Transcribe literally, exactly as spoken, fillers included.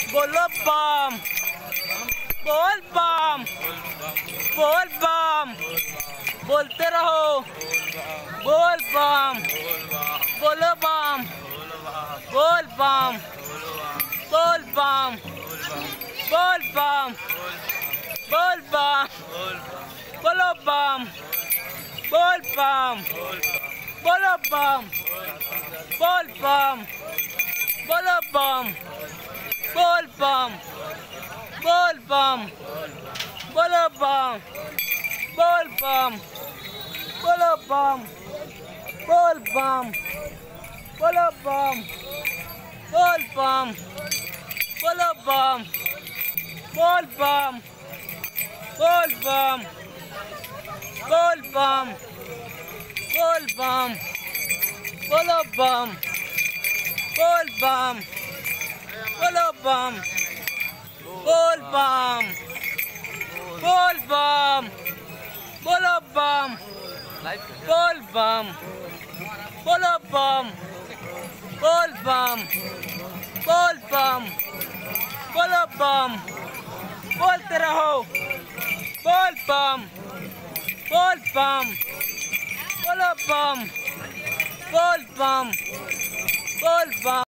बोलो बम, बोल बम, बोल बम, बोलते रहो, बोल बम, बोलो बम, बोल बम, बोल बम, बोल बम, बोल बम, बोलो बम, बोल बम, बोलो बम, बोल बम, बोलो बम, बोल बम, बोल बम, बोलो बम, बोल बम, बोलो बम, बोल बम, बोलो बम, बोल बम, बोलो बम, बोल बम, बोल बम, बोल बम, बोल बम, बोलो बम, बोल बम, बोलो बम, बोल बम, बोल बम, बोलो बम, बोल बम, बोलो बम, बोल बम, बोल बम, बोलो बम, बोलते रहो, बोल बम, बोल बम, बोलो बम, बोल बम, बोल बम।